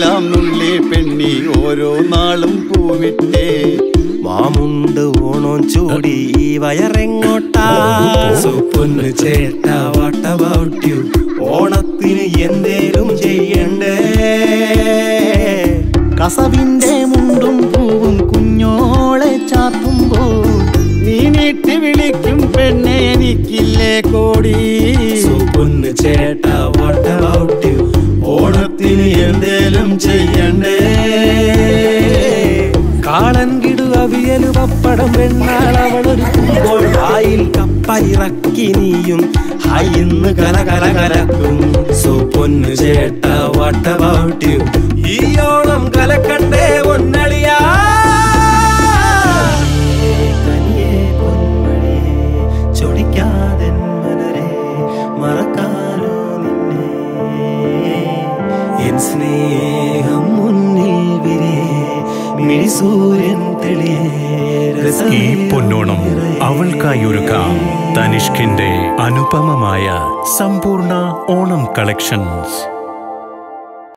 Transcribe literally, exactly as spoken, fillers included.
എല്ലാം നുള്ളി പെണ്ണി ഓരോ നാളും പൂവിട്ടേ മാമുണ്ട് ഓണം ചൂടി ഈ വയറെങ്ങോട്ടാ പൊന്നു ചേട്ടാ വാട്ട് അബൌട്ട് യു ഓണത്തിന് എന്തേലും ചെയ്യണ്ടേ കസവിന്റെ മുണ്ടും പൂവും കുഞ്ഞോളെ ചാത്തുമ്പോൾ നീ നീട്ടി വിളിക്കും പെണ്ണെ എനിക്കില്ലേ കോടി പൊന്നു ചേട്ടാ വാട്ട് അബൌട്ട് യു ഓണത്തിന് എന്തേലും ചെയ്യണ്ടേ കാളൻ കിടു അവിയലു പപ്പടം വെണ്ണാൾ അവളൊരുക്കുമ്പോൾ വായിൽ കപ്പലിറക്കി നീയും ഹായ് ഇന്ന് കല കല കലക്കും സോ പൊന്നു ചേട്ടാ വാട്ട് അബൌട്ട് യു ഈ ഓണം കലക്കണ്ടേ പൊന്നളിയാ കനിയേ പൊന്മണിയേ ചൊടിക്കാതെ മനരേ മറക്കാലോ നിന്നെ എൻ സ്നേഹം മുന്നിൽ വിരേ ഈ പൊന്നോണം അവൾക്കായി ഒരുക്കാം തനിഷ്കിന്റെ അനുപമമായ സമ്പൂർണ്ണ ഓണം കളക്ഷൻസ്.